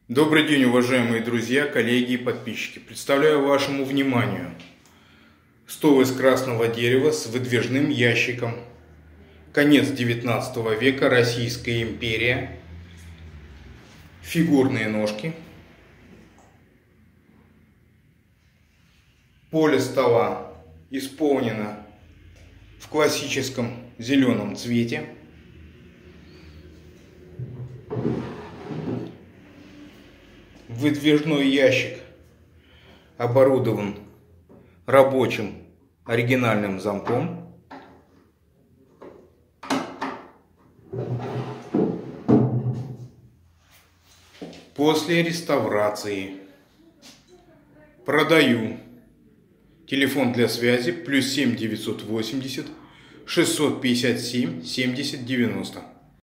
Добрый день, уважаемые друзья, коллеги и подписчики. Представляю вашему вниманию стол из красного дерева с выдвижным ящиком. Конец 19 века, Российская империя. Фигурные ножки. Поле стола исполнено в классическом зеленом цвете. Выдвижной ящик оборудован рабочим оригинальным замком. После реставрации. Продаю. Телефон для связи +7 980 657 70 90.